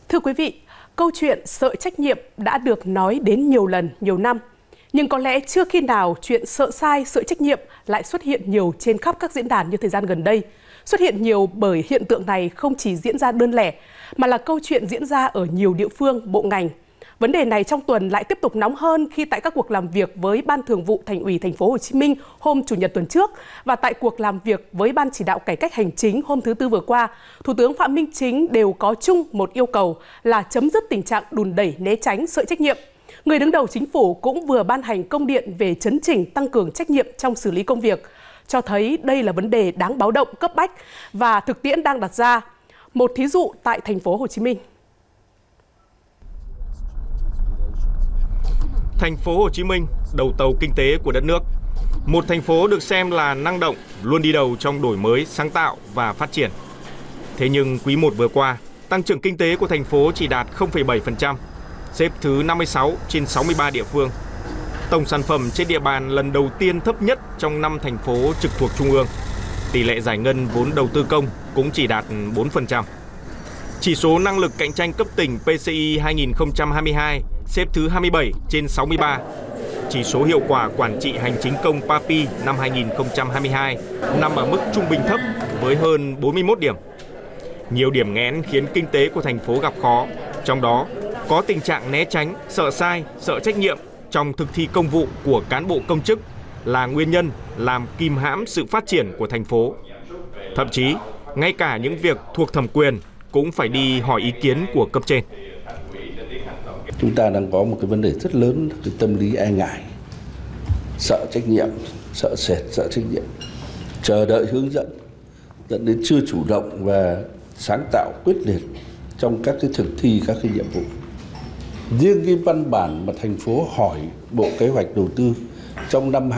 Thưa quý vị, câu chuyện sợ trách nhiệm đã được nói đến nhiều lần, nhiều năm. Nhưng có lẽ chưa khi nào chuyện sợ sai, sợ trách nhiệm lại xuất hiện nhiều trên khắp các diễn đàn như thời gian gần đây. Xuất hiện nhiều bởi hiện tượng này không chỉ diễn ra đơn lẻ, mà là câu chuyện diễn ra ở nhiều địa phương, bộ ngành. Vấn đề này trong tuần lại tiếp tục nóng hơn khi tại các cuộc làm việc với Ban Thường vụ Thành ủy Thành phố Hồ Chí Minh hôm Chủ nhật tuần trước và tại cuộc làm việc với Ban Chỉ đạo Cải cách Hành chính hôm thứ Tư vừa qua, Thủ tướng Phạm Minh Chính đều có chung một yêu cầu là chấm dứt tình trạng đùn đẩy, né tránh, sợ trách nhiệm. Người đứng đầu chính phủ cũng vừa ban hành công điện về chấn chỉnh tăng cường trách nhiệm trong xử lý công việc, cho thấy đây là vấn đề đáng báo động, cấp bách và thực tiễn đang đặt ra. Một thí dụ tại Thành phố Hồ Chí Minh. Thành phố Hồ Chí Minh, đầu tàu kinh tế của đất nước. Một thành phố được xem là năng động, luôn đi đầu trong đổi mới, sáng tạo và phát triển. Thế nhưng quý 1 vừa qua, tăng trưởng kinh tế của thành phố chỉ đạt 0,7%, xếp thứ 56 trên 63 địa phương. Tổng sản phẩm trên địa bàn lần đầu tiên thấp nhất trong 5 thành phố trực thuộc Trung ương. Tỷ lệ giải ngân vốn đầu tư công cũng chỉ đạt 4%. Chỉ số năng lực cạnh tranh cấp tỉnh PCI 2022 xếp thứ 27 trên 63. Chỉ số hiệu quả quản trị hành chính công PAPI năm 2022 nằm ở mức trung bình thấp với hơn 41 điểm. Nhiều điểm nghẽn khiến kinh tế của thành phố gặp khó, trong đó có tình trạng né tránh, sợ sai, sợ trách nhiệm trong thực thi công vụ của cán bộ công chức là nguyên nhân làm kìm hãm sự phát triển của thành phố. Thậm chí, ngay cả những việc thuộc thẩm quyền cũng phải đi hỏi ý kiến của cấp trên. Chúng ta đang có một cái vấn đề rất lớn, cái tâm lý e ngại, sợ trách nhiệm, sợ sệt, sợ trách nhiệm, chờ đợi hướng dẫn, dẫn đến chưa chủ động và sáng tạo quyết liệt trong các cái thực thi các cái nhiệm vụ. Riêng cái văn bản mà thành phố hỏi Bộ Kế hoạch Đầu tư trong năm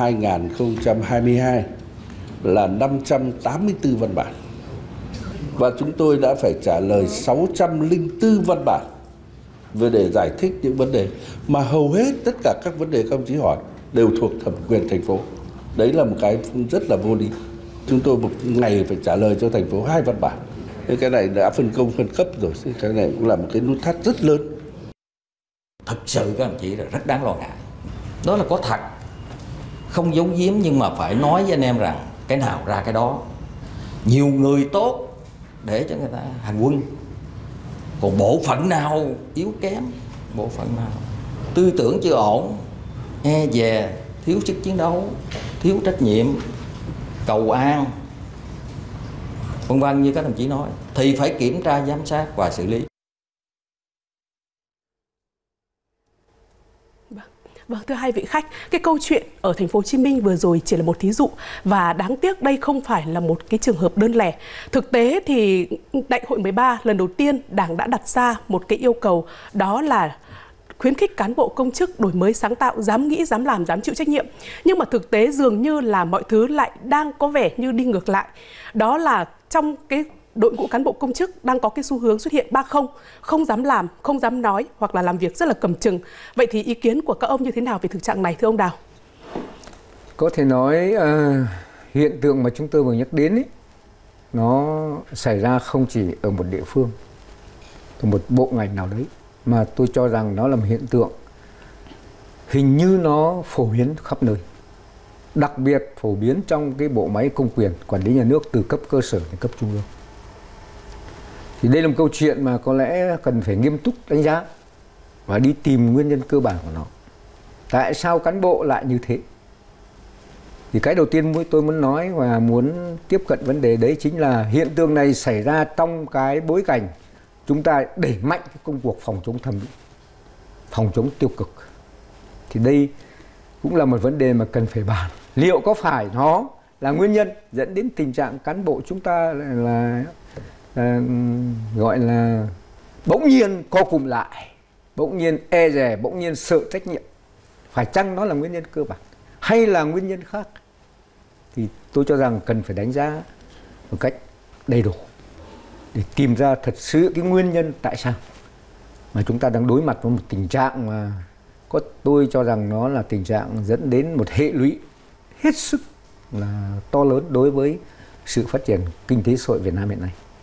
2022 là 584 văn bản. Và chúng tôi đã phải trả lời 604 văn bản về để giải thích những vấn đề mà hầu hết tất cả các vấn đề các ông chí hỏi đều thuộc thẩm quyền thành phố. Đấy là một cái rất là vô lý. Chúng tôi một ngày phải trả lời cho thành phố 2 văn bản. Thế cái này đã phân công phân cấp rồi, cái này cũng là một cái nút thắt rất lớn. Thật sự các ông chí là rất đáng lo ngại. Đó là có thật, không giấu giếm, nhưng mà phải nói với anh em rằng cái nào ra cái đó. Nhiều người tốt để cho người ta hành quân, còn bộ phận nào yếu kém, bộ phận nào tư tưởng chưa ổn, e dè, thiếu sức chiến đấu, thiếu trách nhiệm, cầu an, vân vân như các đồng chí nói, thì phải kiểm tra, giám sát và xử lý. Vâng, thưa hai vị khách, cái câu chuyện ở Thành phố Hồ Chí Minh vừa rồi chỉ là một thí dụ và đáng tiếc đây không phải là một cái trường hợp đơn lẻ. Thực tế thì Đại hội 13 lần đầu tiên Đảng đã đặt ra một cái yêu cầu, đó là khuyến khích cán bộ công chức đổi mới sáng tạo, dám nghĩ, dám làm, dám chịu trách nhiệm. Nhưng mà thực tế dường như là mọi thứ lại đang có vẻ như đi ngược lại. Đó là trong cái đội ngũ cán bộ công chức đang có cái xu hướng xuất hiện 3-0, không dám làm, không dám nói hoặc là làm việc rất là cầm chừng. Vậy thì ý kiến của các ông như thế nào về thực trạng này thưa ông Đào? Có thể nói hiện tượng mà chúng tôi vừa nhắc đến ấy, nó xảy ra không chỉ ở một địa phương, ở một bộ ngành nào đấy, mà tôi cho rằng nó là một hiện tượng hình như nó phổ biến khắp nơi. Đặc biệt phổ biến trong cái bộ máy công quyền quản lý nhà nước từ cấp cơ sở đến cấp trung ương. Thì đây là một câu chuyện mà có lẽ cần phải nghiêm túc đánh giá và đi tìm nguyên nhân cơ bản của nó. Tại sao cán bộ lại như thế? Thì cái đầu tiên tôi muốn nói và muốn tiếp cận vấn đề đấy chính là hiện tượng này xảy ra trong cái bối cảnh chúng ta đẩy mạnh cái công cuộc phòng chống tham nhũng, phòng chống tiêu cực. Thì đây cũng là một vấn đề mà cần phải bàn. Liệu có phải nó là nguyên nhân dẫn đến tình trạng cán bộ chúng ta là gọi là bỗng nhiên co cụm lại, bỗng nhiên e dè, bỗng nhiên sợ trách nhiệm? Phải chăng nó là nguyên nhân cơ bản hay là nguyên nhân khác? Thì tôi cho rằng cần phải đánh giá một cách đầy đủ để tìm ra thật sự cái nguyên nhân tại sao mà chúng ta đang đối mặt với một tình trạng mà tôi cho rằng nó là tình trạng dẫn đến một hệ lụy hết sức là to lớn đối với sự phát triển kinh tế xã hội Việt Nam hiện nay.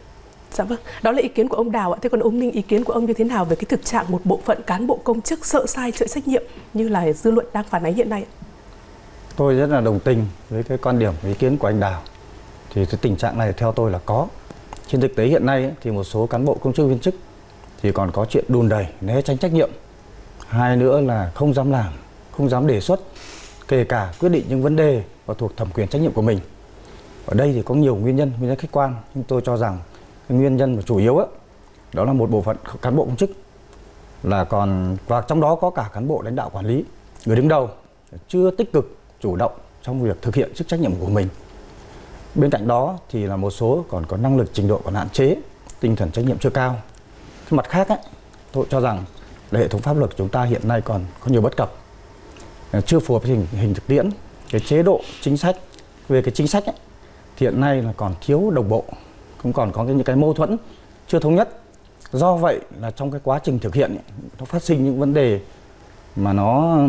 Dạ vâng, đó là ý kiến của ông Đào ạ. Thế còn ông Ninh, ý kiến của ông như thế nào về cái thực trạng một bộ phận cán bộ công chức sợ sai chịu trách nhiệm như là dư luận đang phản ánh hiện nay? Tôi rất là đồng tình với cái quan điểm, ý kiến của anh Đào. Thì cái tình trạng này theo tôi là có. Trên thực tế hiện nay thì một số cán bộ công chức viên chức thì còn có chuyện đùn đẩy, né tránh trách nhiệm. Hai nữa là không dám làm, không dám đề xuất, kể cả quyết định những vấn đề và thuộc thẩm quyền trách nhiệm của mình. Ở đây thì có nhiều nguyên nhân khách quan, nhưng tôi cho rằng cái nguyên nhân mà chủ yếu đó là một bộ phận cán bộ công chức là còn, và trong đó có cả cán bộ lãnh đạo quản lý, người đứng đầu chưa tích cực chủ động trong việc thực hiện chức trách nhiệm của mình. Bên cạnh đó thì là một số còn có năng lực, trình độ còn hạn chế, tinh thần trách nhiệm chưa cao. Cái mặt khác tôi cho rằng là hệ thống pháp luật của chúng ta hiện nay còn có nhiều bất cập, chưa phù hợp với hình thực tiễn. Cái chế độ chính sách, về cái chính sách thì hiện nay là còn thiếu đồng bộ, cũng còn có những cái mâu thuẫn chưa thống nhất. Do vậy là trong cái quá trình thực hiện nó phát sinh những vấn đề mà nó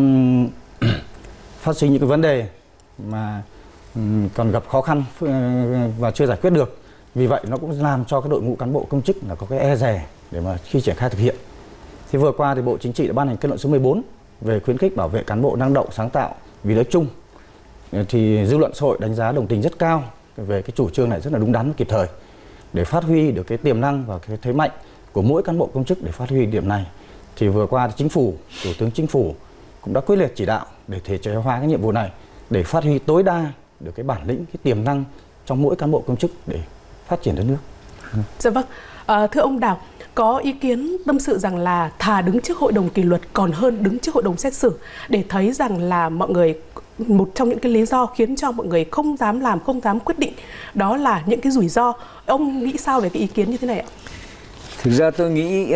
phát sinh những cái vấn đề mà còn gặp khó khăn và chưa giải quyết được. Vì vậy nó cũng làm cho cái đội ngũ cán bộ công chức là có cái e dè để mà khi triển khai thực hiện. Thì vừa qua thì Bộ Chính trị đã ban hành kết luận số 14 về khuyến khích bảo vệ cán bộ năng động, sáng tạo vì lợi ích chung. Thì dư luận xã hội đánh giá đồng tình rất cao về cái chủ trương này, rất là đúng đắn và kịp thời để phát huy được cái tiềm năng và cái thế mạnh của mỗi cán bộ công chức để phát huy điểm này. Thì vừa qua thì Chính phủ, Thủ tướng Chính phủ cũng đã quyết liệt chỉ đạo để thể chế hóa cái nhiệm vụ này, để phát huy tối đa được cái bản lĩnh, cái tiềm năng trong mỗi cán bộ công chức để phát triển đất nước. Dạ vâng, thưa ông Đào, có ý kiến tâm sự rằng là thà đứng trước hội đồng kỷ luật còn hơn đứng trước hội đồng xét xử, để thấy rằng là mọi người, một trong những cái lý do khiến cho mọi người không dám làm, không dám quyết định đó là những cái rủi ro. Ông nghĩ sao về cái ý kiến như thế này ạ? Thực ra tôi nghĩ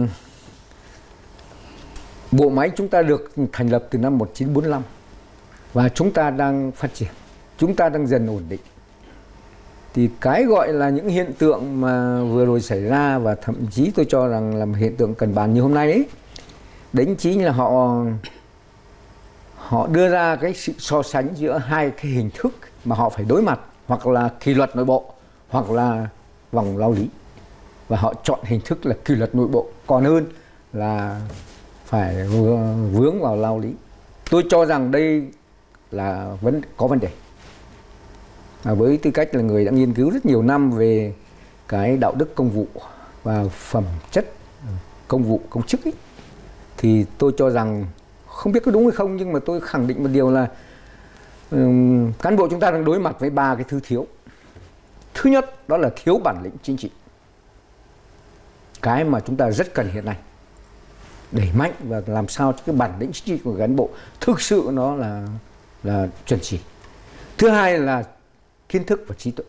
bộ máy chúng ta được thành lập từ năm 1945 và chúng ta đang phát triển, chúng ta đang dần ổn định. Thì cái gọi là những hiện tượng mà vừa rồi xảy ra, và thậm chí tôi cho rằng là một hiện tượng cần bàn như hôm nay ấy, đấy chính là họ đưa ra cái sự so sánh giữa hai cái hình thức mà họ phải đối mặt, hoặc là kỷ luật nội bộ hoặc là vòng lao lý, và họ chọn hình thức là kỷ luật nội bộ còn hơn là phải vướng vào lao lý. Tôi cho rằng đây là có vấn đề. Với tư cách là người đã nghiên cứu rất nhiều năm về cái đạo đức công vụ và phẩm chất công vụ công chức ấy, thì tôi cho rằng, không biết có đúng hay không, nhưng mà tôi khẳng định một điều là cán bộ chúng ta đang đối mặt với ba cái thứ thiếu. Thứ nhất đó là thiếu bản lĩnh chính trị, cái mà chúng ta rất cần hiện nay, đẩy mạnh và làm sao cho cái bản lĩnh chính trị của cán bộ thực sự nó là chuẩn chỉ. Thứ hai là kiến thức và trí tuệ,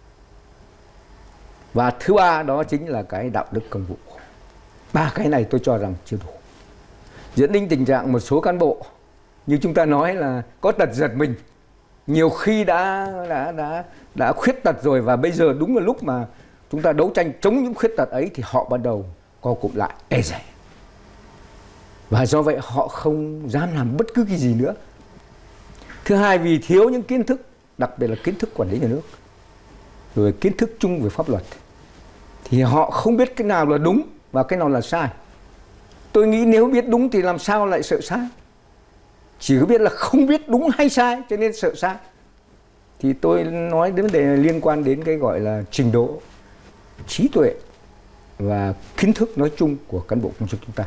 và thứ ba đó chính là cái đạo đức công vụ. Ba cái này tôi cho rằng chưa đủ, dẫn đến tình trạng một số cán bộ như chúng ta nói là có tật giật mình, nhiều khi đã khuyết tật rồi, và bây giờ đúng là lúc mà chúng ta đấu tranh chống những khuyết tật ấy thì họ bắt đầu co cụm lại, e dè, và do vậy họ không dám làm bất cứ cái gì nữa. Thứ hai, vì thiếu những kiến thức, đặc biệt là kiến thức quản lý nhà nước, rồi kiến thức chung về pháp luật, thì họ không biết cái nào là đúng và cái nào là sai. Tôi nghĩ nếu biết đúng thì làm sao lại sợ sai, chỉ có biết là không biết đúng hay sai cho nên sợ sai. Thì tôi nói đến vấn đề liên quan đến cái gọi là trình độ, trí tuệ và kiến thức nói chung của cán bộ công chức chúng ta.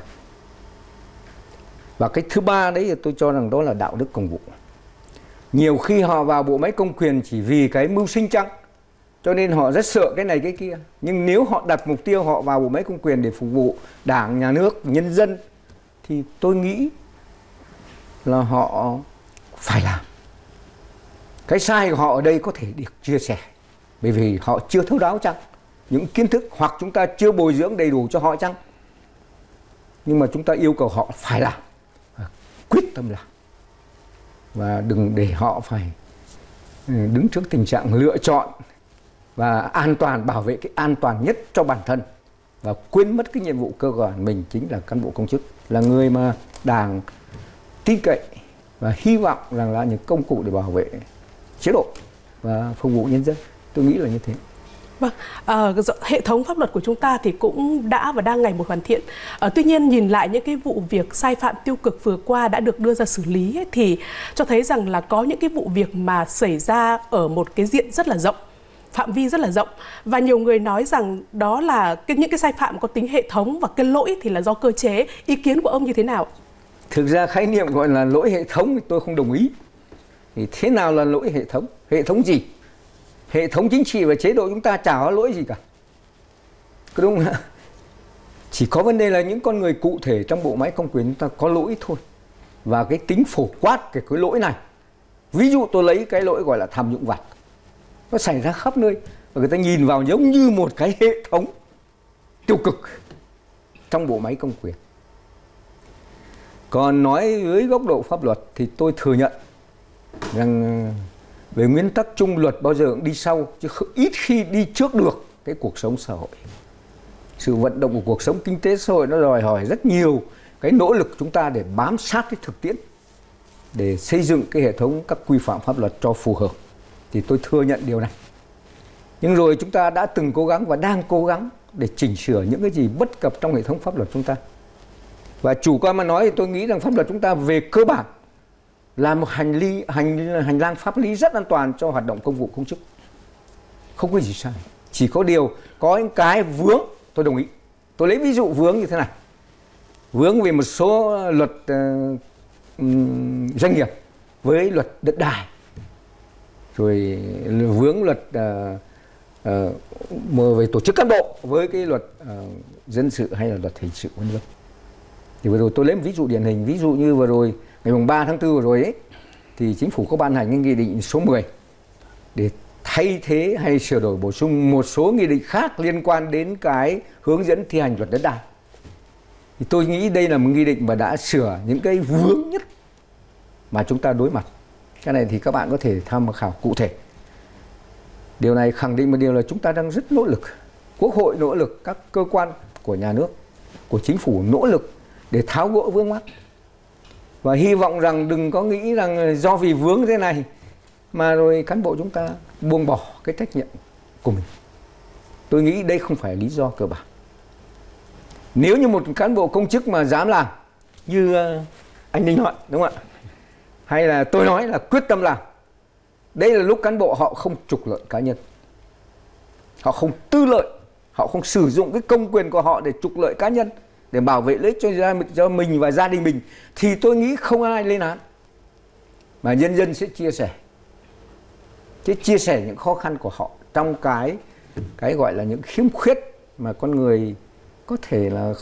Và cái thứ ba đấy thì tôi cho rằng đó là đạo đức công vụ. Nhiều khi họ vào bộ máy công quyền chỉ vì cái mưu sinh trăng, cho nên họ rất sợ cái này cái kia. Nhưng nếu họ đặt mục tiêu họ vào bộ máy công quyền để phục vụ Đảng, Nhà nước, nhân dân, thì tôi nghĩ là họ phải làm. Cái sai của họ ở đây có thể được chia sẻ, bởi vì họ chưa thấu đáo chăng, những kiến thức, hoặc chúng ta chưa bồi dưỡng đầy đủ cho họ chăng. Nhưng mà chúng ta yêu cầu họ phải làm, quyết tâm làm, và đừng để họ phải đứng trước tình trạng lựa chọn và an toàn, bảo vệ cái an toàn nhất cho bản thân, và quên mất cái nhiệm vụ cơ bản mình chính là cán bộ công chức, là người mà Đảng tin cậy và hy vọng rằng là những công cụ để bảo vệ chế độ và phục vụ nhân dân. Tôi nghĩ là như thế. Vâng, hệ thống pháp luật của chúng ta thì cũng đã và đang ngày một hoàn thiện. Tuy nhiên nhìn lại những cái vụ việc sai phạm tiêu cực vừa qua đã được đưa ra xử lý ấy, thì cho thấy rằng là có những cái vụ việc mà xảy ra ở một cái diện rất là rộng, phạm vi rất là rộng, và nhiều người nói rằng đó là những cái sai phạm có tính hệ thống và cái lỗi thì là do cơ chế. Ý kiến của ông như thế nào? Thực ra khái niệm gọi là lỗi hệ thống thì tôi không đồng ý. Thì thế nào là lỗi hệ thống? Hệ thống gì? Hệ thống chính trị và chế độ chúng ta chả có lỗi gì cả. Có đúng không? Chỉ có vấn đề là những con người cụ thể trong bộ máy công quyền chúng ta có lỗi thôi. Và cái tính phổ quát cái lỗi này. Ví dụ tôi lấy cái lỗi gọi là tham nhũng vặt. Nó xảy ra khắp nơi. Và người ta nhìn vào giống như một cái hệ thống tiêu cực trong bộ máy công quyền. Còn nói với góc độ pháp luật thì tôi thừa nhận rằng về nguyên tắc chung luật bao giờ cũng đi sau, chứ ít khi đi trước được cái cuộc sống xã hội. Sự vận động của cuộc sống kinh tế xã hội nó đòi hỏi rất nhiều cái nỗ lực chúng ta để bám sát cái thực tiễn, để xây dựng cái hệ thống các quy phạm pháp luật cho phù hợp. Thì tôi thừa nhận điều này. Nhưng rồi chúng ta đã từng cố gắng và đang cố gắng để chỉnh sửa những cái gì bất cập trong hệ thống pháp luật chúng ta. Và chủ quan mà nói thì tôi nghĩ rằng pháp luật chúng ta về cơ bản là một hành lang pháp lý rất an toàn cho hoạt động công vụ công chức. Không có gì sai. Chỉ có điều có những cái vướng, tôi đồng ý. Tôi lấy ví dụ vướng như thế này. Vướng về một số luật doanh nghiệp với luật đất đai. Rồi vướng luật về tổ chức cán bộ với cái luật dân sự hay là luật hình sự v.v. Thì vừa rồi tôi lấy một ví dụ điển hình, ví dụ như vừa rồi ngày 3 tháng 4 vừa rồi ấy, thì chính phủ có ban hành cái nghị định số 10 để thay thế hay sửa đổi bổ sung một số nghị định khác liên quan đến cái hướng dẫn thi hành luật đất đai. Thì tôi nghĩ đây là một nghị định mà đã sửa những cái vướng nhất mà chúng ta đối mặt. Cái này thì các bạn có thể tham khảo cụ thể. Điều này khẳng định một điều là chúng ta đang rất nỗ lực. Quốc hội nỗ lực, các cơ quan của nhà nước, của chính phủ nỗ lực để tháo gỡ vướng mắc. Và hy vọng rằng đừng có nghĩ rằng do vì vướng thế này mà rồi cán bộ chúng ta buông bỏ cái trách nhiệm của mình. Tôi nghĩ đây không phải lý do cơ bản. Nếu như một cán bộ công chức mà dám làm như anh Ninh nói, đúng không ạ? Hay là tôi nói là quyết tâm làm. Đây là lúc cán bộ họ không trục lợi cá nhân. Họ không tư lợi. Họ không sử dụng cái công quyền của họ để trục lợi cá nhân, để bảo vệ lợi ích cho mình và gia đình mình. Thì tôi nghĩ không ai lên án. Mà nhân dân sẽ chia sẻ. Chia sẻ những khó khăn của họ trong cái gọi là những khiếm khuyết mà con người có thể là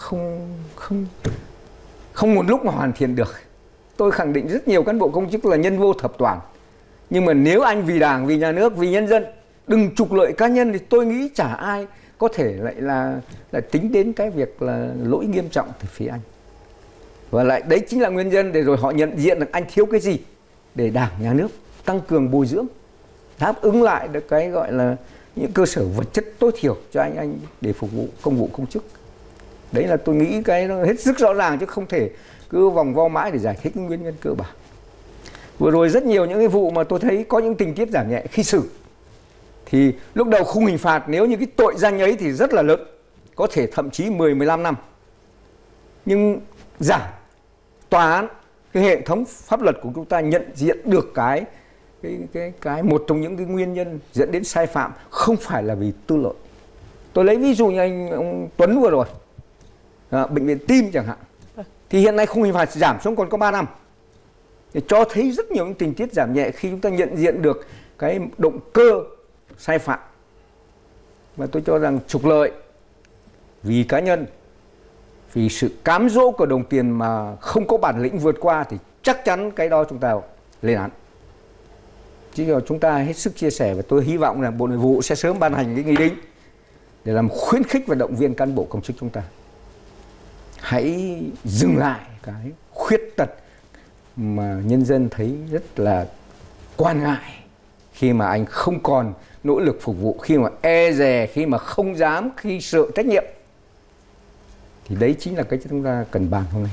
không một lúc mà hoàn thiện được. Tôi khẳng định rất nhiều cán bộ công chức là nhân vô thập toàn. Nhưng mà nếu anh vì đảng, vì nhà nước, vì nhân dân, đừng trục lợi cá nhân thì tôi nghĩ chả ai có thể lại là tính đến cái việc là lỗi nghiêm trọng từ phía anh. Và lại đấy chính là nguyên nhân để rồi họ nhận diện được anh thiếu cái gì để đảng, nhà nước tăng cường bồi dưỡng, đáp ứng lại được cái gọi là những cơ sở vật chất tối thiểu cho anh để phục vụ công vụ công chức. Đấy là tôi nghĩ cái nó hết sức rõ ràng, chứ không thể cứ vòng vo mãi để giải thích những nguyên nhân cơ bản. Vừa rồi rất nhiều những cái vụ mà tôi thấy có những tình tiết giảm nhẹ khi xử. Thì lúc đầu khung hình phạt nếu như cái tội danh ấy thì rất là lớn, có thể thậm chí 10-15 năm. Nhưng giảm, tòa án, cái hệ thống pháp luật của chúng ta nhận diện được cái một trong những cái nguyên nhân dẫn đến sai phạm không phải là vì tư lợi. Tôi lấy ví dụ như ông Tuấn vừa rồi, bệnh viện tim chẳng hạn. Thì hiện nay khung hình phạt giảm xuống còn có 3 năm. Để cho thấy rất nhiều những tình tiết giảm nhẹ khi chúng ta nhận diện được cái động cơ sai phạm. Và tôi cho rằng trục lợi vì cá nhân, vì sự cám dỗ của đồng tiền mà không có bản lĩnh vượt qua thì chắc chắn cái đó chúng ta lên án. Chứ chúng ta hết sức chia sẻ, và tôi hy vọng là Bộ Nội vụ sẽ sớm ban hành cái nghị định để làm khuyến khích và động viên cán bộ công chức chúng ta. Hãy dừng lại cái khuyết tật mà nhân dân thấy rất là quan ngại khi mà anh không còn nỗ lực phục vụ, khi mà e dè, khi mà không dám, khi sợ trách nhiệm. Thì đấy chính là cái chúng ta cần bàn hôm nay.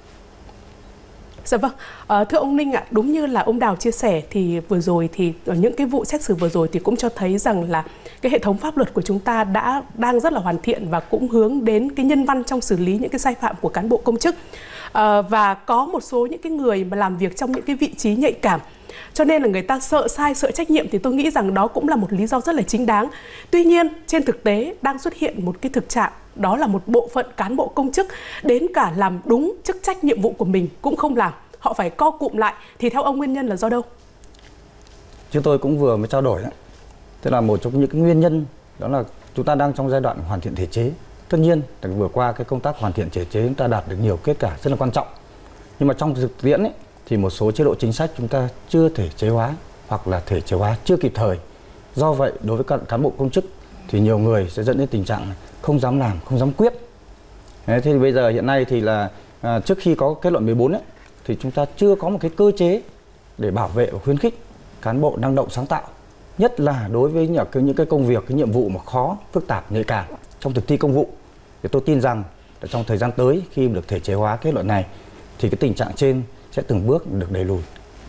Dạ vâng, thưa ông Ninh ạ, đúng như là ông Đào chia sẻ thì vừa rồi thì những cái vụ xét xử vừa rồi thì cũng cho thấy rằng là cái hệ thống pháp luật của chúng ta đang rất là hoàn thiện và cũng hướng đến cái nhân văn trong xử lý những cái sai phạm của cán bộ công chức. Và có một số những cái người mà làm việc trong những cái vị trí nhạy cảm, cho nên là người ta sợ sai, sợ trách nhiệm, thì tôi nghĩ rằng đó cũng là một lý do rất là chính đáng. Tuy nhiên, trên thực tế đang xuất hiện một cái thực trạng, đó là một bộ phận cán bộ công chức đến cả làm đúng chức trách nhiệm vụ của mình cũng không làm, họ phải co cụm lại. Thì theo ông nguyên nhân là do đâu? Chúng tôi cũng vừa mới trao đổi đó. Tức là một trong những cái nguyên nhân đó là chúng ta đang trong giai đoạn hoàn thiện thể chế. Tất nhiên, vừa qua cái công tác hoàn thiện thể chế chúng ta đạt được nhiều kết quả rất là quan trọng. Nhưng mà trong thực tiễn ấy, thì một số chế độ chính sách chúng ta chưa thể chế hóa hoặc là thể chế hóa chưa kịp thời. Do vậy, đối với các cán bộ công chức thì nhiều người sẽ dẫn đến tình trạng không dám làm, không dám quyết. Thế thì bây giờ hiện nay thì là trước khi có kết luận 14 ấy, thì chúng ta chưa có một cái cơ chế để bảo vệ và khuyến khích cán bộ năng động sáng tạo, nhất là đối với những cái công việc, cái nhiệm vụ mà khó, phức tạp, nhạy cảm trong thực thi công vụ. Thì tôi tin rằng trong thời gian tới khi được thể chế hóa kết luận này thì cái tình trạng trên sẽ từng bước được đẩy lùi.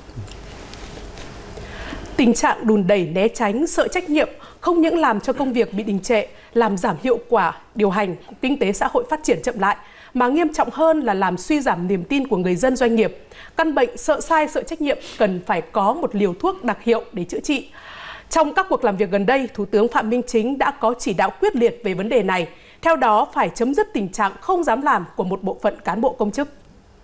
Tình trạng đùn đẩy, né tránh, sợ trách nhiệm không những làm cho công việc bị đình trệ, làm giảm hiệu quả điều hành, kinh tế xã hội phát triển chậm lại, mà nghiêm trọng hơn là làm suy giảm niềm tin của người dân, doanh nghiệp. Căn bệnh sợ sai, sợ trách nhiệm cần phải có một liều thuốc đặc hiệu để chữa trị. Trong các cuộc làm việc gần đây, Thủ tướng Phạm Minh Chính đã có chỉ đạo quyết liệt về vấn đề này. Theo đó, phải chấm dứt tình trạng không dám làm của một bộ phận cán bộ công chức.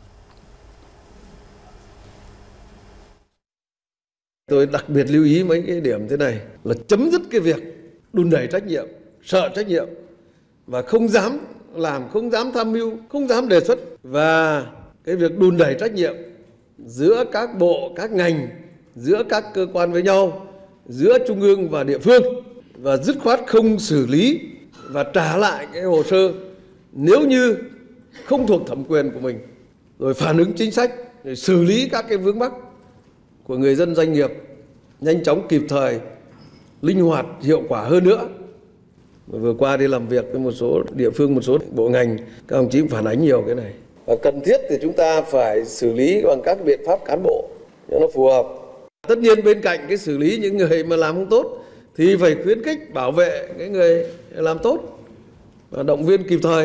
Tôi đặc biệt lưu ý mấy cái điểm thế này là chấm dứt cái việc đùn đẩy trách nhiệm, sợ trách nhiệm và không dám làm, không dám tham mưu, không dám đề xuất, và cái việc đùn đẩy trách nhiệm giữa các bộ, các ngành, giữa các cơ quan với nhau, giữa trung ương và địa phương, và dứt khoát không xử lý và trả lại cái hồ sơ nếu như không thuộc thẩm quyền của mình, rồi phản ứng chính sách để xử lý các cái vướng mắc của người dân, doanh nghiệp nhanh chóng, kịp thời, linh hoạt, hiệu quả hơn nữa. Vừa qua đi làm việc với một số địa phương, một số bộ ngành, các đồng chí cũng phản ánh nhiều cái này. Và cần thiết thì chúng ta phải xử lý bằng các biện pháp cán bộ cho nó phù hợp. Tất nhiên bên cạnh cái xử lý những người mà làm không tốt thì phải khuyến khích, bảo vệ cái người làm tốt và động viên kịp thời.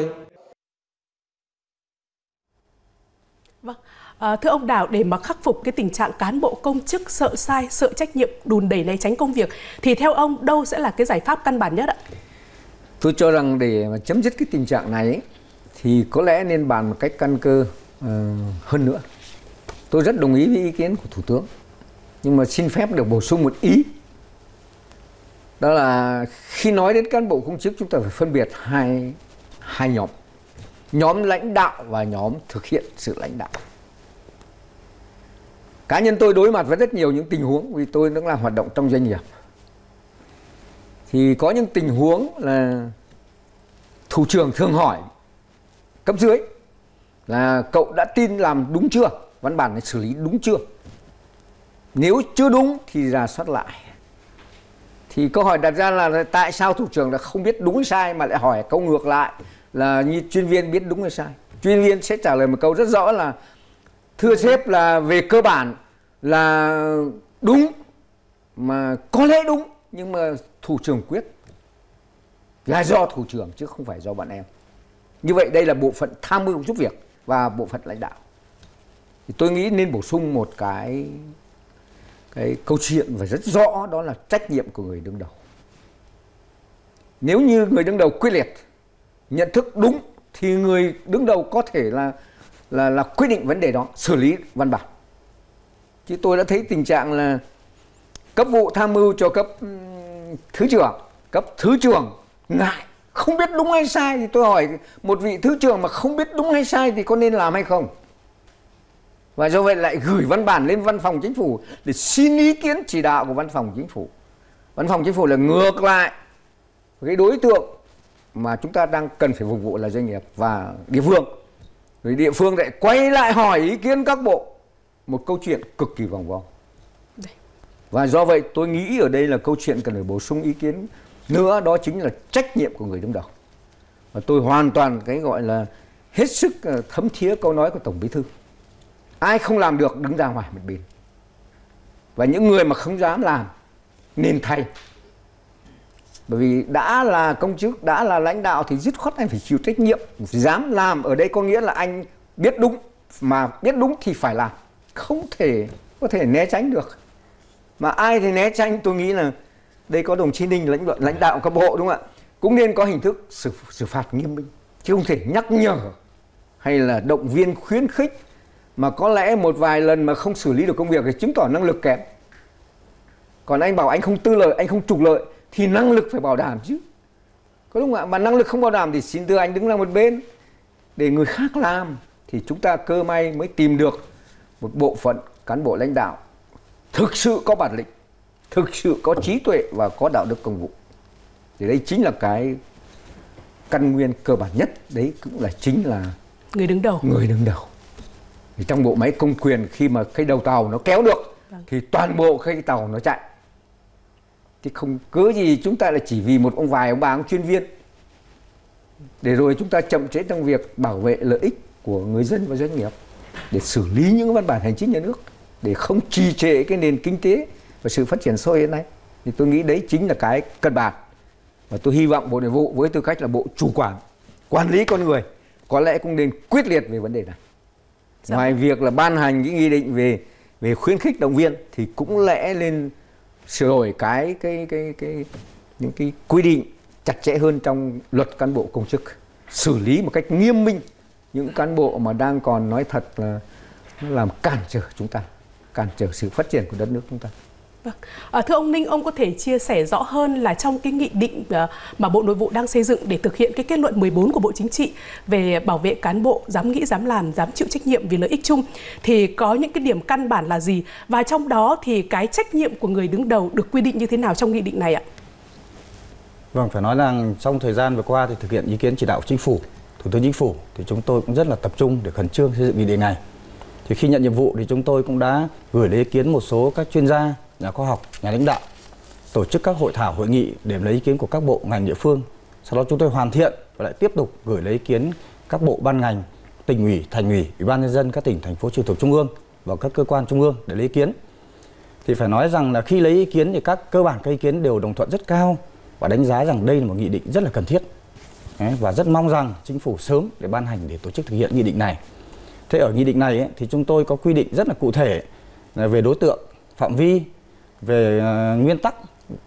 Vâng. Thưa ông Đào, để mà khắc phục cái tình trạng cán bộ công chức sợ sai, sợ trách nhiệm, đùn đẩy, né tránh công việc, thì theo ông đâu sẽ là cái giải pháp căn bản nhất ạ? Tôi cho rằng để mà chấm dứt cái tình trạng này ấy, thì có lẽ nên bàn một cách căn cơ hơn nữa. Tôi rất đồng ý với ý kiến của Thủ tướng, nhưng mà xin phép được bổ sung một ý. Đó là khi nói đến cán bộ công chức, chúng ta phải phân biệt hai nhóm. Nhóm lãnh đạo và nhóm thực hiện sự lãnh đạo. Cá nhân tôi đối mặt với rất nhiều những tình huống, vì tôi đang làm hoạt động trong doanh nghiệp. Thì có những tình huống là thủ trưởng thường hỏi cấp dưới là cậu đã tin làm đúng chưa? Văn bản này xử lý đúng chưa? Nếu chưa đúng thì rà soát lại. Thì câu hỏi đặt ra là tại sao thủ trưởng đã không biết đúng hay sai mà lại hỏi câu ngược lại là như chuyên viên biết đúng hay sai? Chuyên viên sẽ trả lời một câu rất rõ là thưa sếp, là về cơ bản là đúng, mà có lẽ đúng, nhưng mà thủ trưởng quyết, là do thủ trưởng chứ không phải do bọn em. Như vậy đây là bộ phận tham mưu giúp việc và bộ phận lãnh đạo. Thì tôi nghĩ nên bổ sung một cái câu chuyện và rất rõ, đó là trách nhiệm của người đứng đầu. Nếu như người đứng đầu quyết liệt, nhận thức đúng, thì người đứng đầu có thể là quyết định vấn đề đó, xử lý văn bản. Chứ tôi đã thấy tình trạng là cấp vụ tham mưu cho cấp thứ trưởng ngại, không biết đúng hay sai. Thì tôi hỏi một vị thứ trưởng mà không biết đúng hay sai thì có nên làm hay không? Và do vậy lại gửi văn bản lên văn phòng chính phủ để xin ý kiến chỉ đạo của văn phòng chính phủ. Văn phòng chính phủ là ngược lại cái đối tượng mà chúng ta đang cần phải phục vụ là doanh nghiệp và địa phương. Rồi địa phương lại quay lại hỏi ý kiến các bộ. Một câu chuyện cực kỳ vòng vo. Và do vậy tôi nghĩ ở đây là câu chuyện cần phải bổ sung ý kiến nữa, đó chính là trách nhiệm của người đứng đầu. Và tôi hoàn toàn cái gọi là hết sức thấm thía câu nói của Tổng Bí thư. Ai không làm được đứng ra ngoài một bên. Và những người mà không dám làm nên thay. Bởi vì đã là công chức, đã là lãnh đạo thì dứt khoát anh phải chịu trách nhiệm, dám làm. Ở đây có nghĩa là anh biết đúng, mà biết đúng thì phải làm, không thể có thể né tránh được. Mà ai thì né tránh, tôi nghĩ là đây có đồng chí Ninh lãnh đạo các bộ, đúng không ạ, cũng nên có hình thức xử phạt nghiêm minh, chứ không thể nhắc nhở hay là động viên khuyến khích. Mà có lẽ một vài lần mà không xử lý được công việc thì chứng tỏ năng lực kém. Còn anh bảo anh không tư lợi, anh không trục lợi thì năng lực phải bảo đảm chứ, có đúng không ạ? Mà năng lực không bảo đảm thì xin thưa anh đứng ra một bên để người khác làm, thì chúng ta cơ may mới tìm được một bộ phận cán bộ lãnh đạo thực sự có bản lĩnh, thực sự có trí tuệ và có đạo đức công vụ. Thì đây chính là cái căn nguyên cơ bản nhất, đấy cũng là chính là người đứng đầu. Thì trong bộ máy công quyền, khi mà cái đầu tàu nó kéo được thì toàn bộ cái tàu nó chạy. Thì không cớ gì chúng ta lại chỉ vì một vài ông bà ông chuyên viên để rồi chúng ta chậm trễ trong việc bảo vệ lợi ích của người dân và doanh nghiệp, để xử lý những văn bản hành chính nhà nước, để không trì trệ cái nền kinh tế và sự phát triển xã hội hiện nay. Thì tôi nghĩ đấy chính là cái căn bản. Và tôi hy vọng Bộ Nội vụ với tư cách là bộ chủ quản lý con người, có lẽ cũng nên quyết liệt về vấn đề này. Ngoài việc là ban hành cái nghị định về khuyến khích động viên thì cũng lẽ lên sửa đổi những cái quy định chặt chẽ hơn trong luật cán bộ công chức, xử lý một cách nghiêm minh những cán bộ mà đang còn nói thật là nó làm cản trở chúng ta, cản trở sự phát triển của đất nước chúng ta. Thưa ông Ninh, ông có thể chia sẻ rõ hơn là trong cái nghị định mà Bộ Nội vụ đang xây dựng để thực hiện cái kết luận 14 của Bộ Chính trị về bảo vệ cán bộ dám nghĩ, dám làm, dám chịu trách nhiệm vì lợi ích chung thì có những cái điểm căn bản là gì? Và trong đó thì cái trách nhiệm của người đứng đầu được quy định như thế nào trong nghị định này ạ? Vâng, phải nói rằng trong thời gian vừa qua thì thực hiện ý kiến chỉ đạo của Chính phủ, Thủ tướng Chính phủ thì chúng tôi cũng rất là tập trung để khẩn trương xây dựng nghị định này. Thì khi nhận nhiệm vụ thì chúng tôi cũng đã gửi lấy ý kiến một số các chuyên gia, nhà khoa học, nhà lãnh đạo, tổ chức các hội thảo, hội nghị để lấy ý kiến của các bộ ngành địa phương. Sau đó chúng tôi hoàn thiện và lại tiếp tục gửi lấy ý kiến các bộ ban ngành, tỉnh ủy, thành ủy, ủy ban nhân dân các tỉnh, thành phố trực thuộc trung ương và các cơ quan trung ương để lấy ý kiến. Thì phải nói rằng là khi lấy ý kiến thì cơ bản các ý kiến đều đồng thuận rất cao và đánh giá rằng đây là một nghị định rất là cần thiết. Và rất mong rằng Chính phủ sớm để ban hành để tổ chức thực hiện nghị định này. Thế ở nghị định này thì chúng tôi có quy định rất là cụ thể về đối tượng, phạm vi, về nguyên tắc,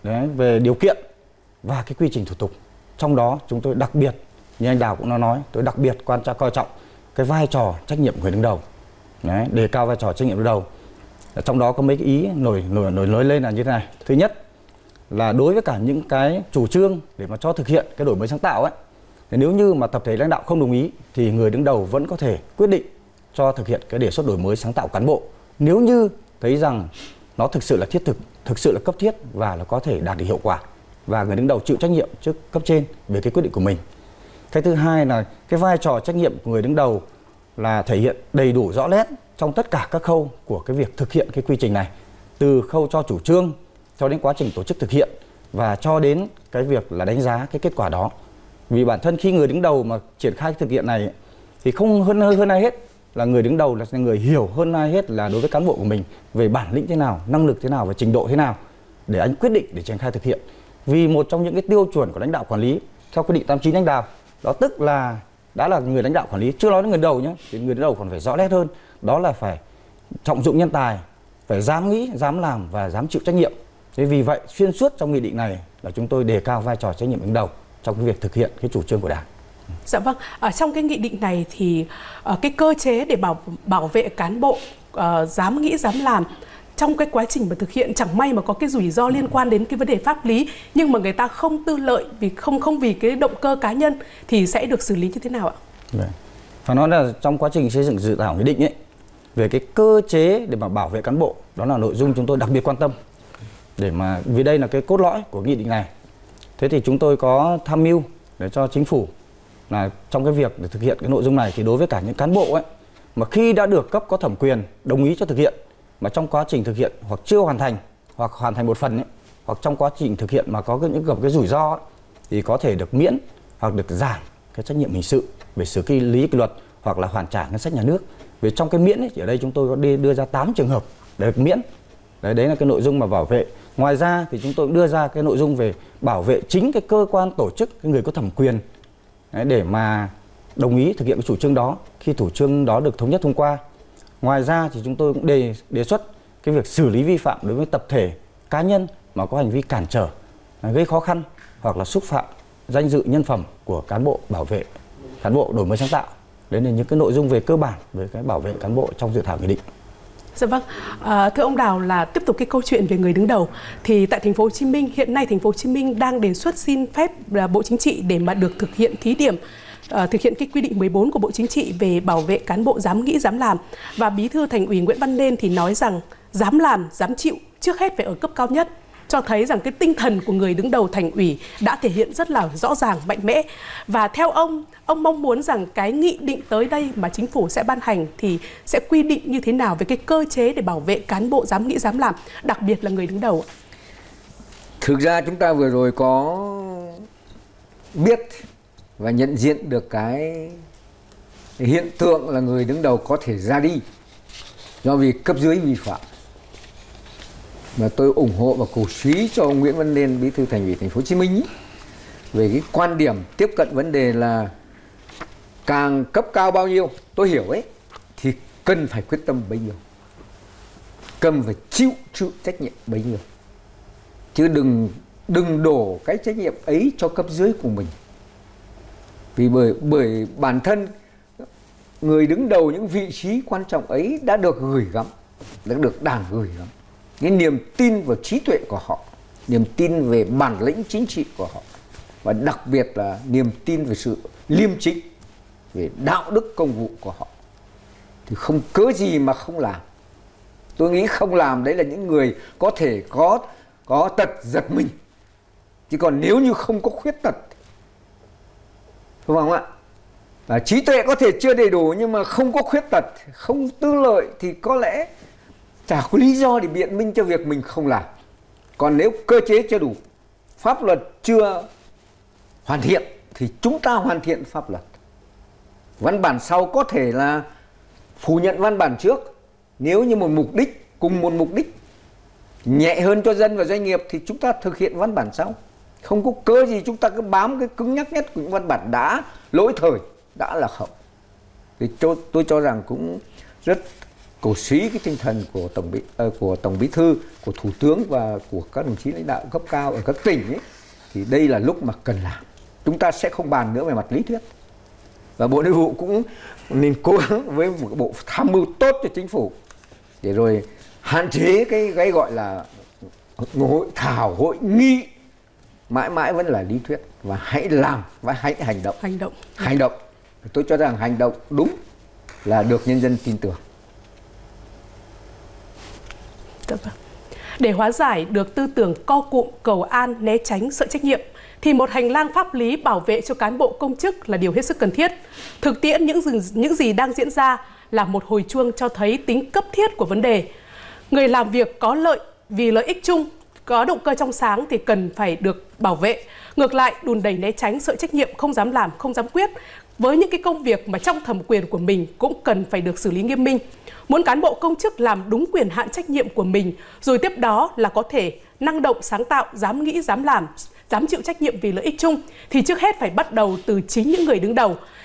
về điều kiện và cái quy trình thủ tục. Trong đó chúng tôi đặc biệt, như anh Đào cũng đã nói, tôi đặc biệt coi trọng cái vai trò trách nhiệm của người đứng đầu. Đề cao vai trò trách nhiệm đứng đầu. Trong đó có mấy cái ý nổi lên là như thế này. Thứ nhất là đối với cả những cái chủ trương để mà cho thực hiện cái đổi mới sáng tạo ấy, thì nếu như mà tập thể lãnh đạo không đồng ý thì người đứng đầu vẫn có thể quyết định cho thực hiện cái đề xuất đổi mới sáng tạo cán bộ, nếu như thấy rằng nó thực sự là thiết thực, thực sự là cấp thiết và nó có thể đạt được hiệu quả, và người đứng đầu chịu trách nhiệm trước cấp trên về cái quyết định của mình. Cái thứ hai là cái vai trò trách nhiệm của người đứng đầu là thể hiện đầy đủ rõ nét trong tất cả các khâu của cái việc thực hiện cái quy trình này, từ khâu cho chủ trương cho đến quá trình tổ chức thực hiện và cho đến cái việc là đánh giá cái kết quả đó. Vì bản thân khi người đứng đầu mà triển khai thực hiện này thì không hơn ai hết là người đứng đầu là người hiểu hơn ai hết là đối với cán bộ của mình về bản lĩnh thế nào, năng lực thế nào và trình độ thế nào để anh quyết định để triển khai thực hiện. Vì một trong những cái tiêu chuẩn của lãnh đạo quản lý theo quy định 89 lãnh đạo, đó tức là đã là người lãnh đạo quản lý, chưa nói đến người đầu nhé, thì người đứng đầu còn phải rõ nét hơn, đó là phải trọng dụng nhân tài, phải dám nghĩ, dám làm và dám chịu trách nhiệm. Thế vì vậy xuyên suốt trong nghị định này là chúng tôi đề cao vai trò trách nhiệm đứng đầu trong cái việc thực hiện cái chủ trương của Đảng. Dạ vâng, trong cái nghị định này thì cái cơ chế để bảo vệ cán bộ dám nghĩ, dám làm trong cái quá trình mà thực hiện, chẳng may mà có cái rủi ro liên quan đến cái vấn đề pháp lý nhưng mà người ta không tư lợi vì không vì cái động cơ cá nhân thì sẽ được xử lý như thế nào ạ? Phải nói là trong quá trình xây dựng dự thảo nghị định ấy, về cái cơ chế để mà bảo vệ cán bộ, đó là nội dung chúng tôi đặc biệt quan tâm, để mà vì đây là cái cốt lõi của nghị định này. Thế thì chúng tôi có tham mưu để cho Chính phủ là trong cái việc để thực hiện cái nội dung này thì đối với cả những cán bộ ấy mà khi đã được cấp có thẩm quyền đồng ý cho thực hiện mà trong quá trình thực hiện hoặc chưa hoàn thành hoặc hoàn thành một phần ấy, hoặc trong quá trình thực hiện mà có những gặp cái rủi ro ấy, thì có thể được miễn hoặc được giảm cái trách nhiệm hình sự về xử lý kỷ luật hoặc là hoàn trả ngân sách nhà nước. Vì trong cái miễn ấy, thì ở đây chúng tôi có đưa ra 8 trường hợp để được miễn. Đấy là cái nội dung mà bảo vệ Ngoài ra thì chúng tôi cũng đưa ra cái nội dung về bảo vệ chính cái cơ quan tổ chức, cái người có thẩm quyền để mà đồng ý thực hiện cái chủ trương đó khi chủ trương đó được thống nhất thông qua. Ngoài ra thì chúng tôi cũng đề xuất cái việc xử lý vi phạm đối với tập thể, cá nhân mà có hành vi cản trở, gây khó khăn hoặc là xúc phạm danh dự nhân phẩm của cán bộ bảo vệ, cán bộ đổi mới sáng tạo. Đấy là những cái nội dung về cơ bản về cái bảo vệ cán bộ trong dự thảo nghị định. Dạ vâng, thưa ông Đào, là tiếp tục cái câu chuyện về người đứng đầu thì tại thành phố Hồ Chí Minh hiện nay thành phố Hồ Chí Minh đang đề xuất xin phép Bộ Chính trị để mà được thực hiện thí điểm thực hiện cái quy định 14 của Bộ Chính trị về bảo vệ cán bộ dám nghĩ dám làm, và Bí thư Thành ủy Nguyễn Văn Nên thì nói rằng dám làm dám chịu trước hết phải ở cấp cao nhất, cho thấy rằng cái tinh thần của người đứng đầu Thành ủy đã thể hiện rất là rõ ràng, mạnh mẽ. Và theo ông mong muốn rằng cái nghị định tới đây mà chính phủ sẽ ban hành thì sẽ quy định như thế nào về cái cơ chế để bảo vệ cán bộ dám nghĩ dám làm, đặc biệt là người đứng đầu? Thực ra chúng ta vừa rồi có biết và nhận diện được cái hiện tượng là người đứng đầu có thể ra đi do vì cấp dưới vi phạm. Mà tôi ủng hộ và cổ suý cho ông Nguyễn Văn Nên, Bí thư Thành ủy Thành phố Hồ Chí Minh về cái quan điểm tiếp cận vấn đề là càng cấp cao bao nhiêu, tôi hiểu ấy, thì cần phải quyết tâm bấy nhiêu, cần phải chịu trách nhiệm bấy nhiêu, chứ đừng đổ cái trách nhiệm ấy cho cấp dưới của mình. Vì bởi bản thân người đứng đầu những vị trí quan trọng ấy đã được gửi gắm, đã được Đảng gửi gắm cái niềm tin vào trí tuệ của họ, niềm tin về bản lĩnh chính trị của họ, và đặc biệt là niềm tin về sự liêm chính, về đạo đức công vụ của họ, thì không cớ gì mà không làm. Tôi nghĩ không làm đấy là những người có thể có tật giật mình, chứ còn nếu như không có khuyết tật, đúng không ạ? Và trí tuệ có thể chưa đầy đủ nhưng mà không có khuyết tật, không tư lợi thì có lẽ chả có lý do để biện minh cho việc mình không làm. Còn nếu cơ chế chưa đủ, pháp luật chưa hoàn thiện thì chúng ta hoàn thiện pháp luật. Văn bản sau có thể là phủ nhận văn bản trước. Nếu như một mục đích, cùng một mục đích nhẹ hơn cho dân và doanh nghiệp thì chúng ta thực hiện văn bản sau. Không có cớ gì chúng ta cứ bám cái cứng nhắc nhất của những văn bản đã lỗi thời, đã lạc hậu. Thì tôi cho rằng cũng rất cổ suý cái tinh thần của Tổng Bí thư, của Thủ tướng và của các đồng chí lãnh đạo cấp cao ở các tỉnh ấy. Thì đây là lúc mà cần làm. Chúng ta sẽ không bàn nữa về mặt lý thuyết. Và Bộ Nội vụ cũng nên cố gắng với một bộ tham mưu tốt cho chính phủ để rồi hạn chế cái gọi là hội thảo, hội nghị mãi mãi vẫn là lý thuyết, và hãy làm và hãy hành động. Tôi cho rằng hành động đúng là được nhân dân tin tưởng. Để hóa giải được tư tưởng co cụm, cầu an, né tránh, sợ trách nhiệm thì một hành lang pháp lý bảo vệ cho cán bộ công chức là điều hết sức cần thiết. Thực tiễn những gì đang diễn ra là một hồi chuông cho thấy tính cấp thiết của vấn đề. Người làm việc có lợi vì lợi ích chung, có động cơ trong sáng thì cần phải được bảo vệ. Ngược lại, đùn đẩy né tránh, sợ trách nhiệm, không dám làm, không dám quyết với những cái công việc mà trong thẩm quyền của mình cũng cần phải được xử lý nghiêm minh. Muốn cán bộ công chức làm đúng quyền hạn trách nhiệm của mình, rồi tiếp đó là có thể năng động, sáng tạo, dám nghĩ, dám làm, dám chịu trách nhiệm vì lợi ích chung, thì trước hết phải bắt đầu từ chính những người đứng đầu.